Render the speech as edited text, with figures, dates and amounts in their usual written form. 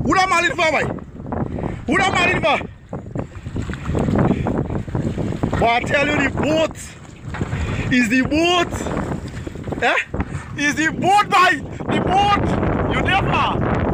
Who that man in for, boy? Who that man in for? But I tell you, the boat is the boat. Eh? Is the boat, boy. The boat. You never.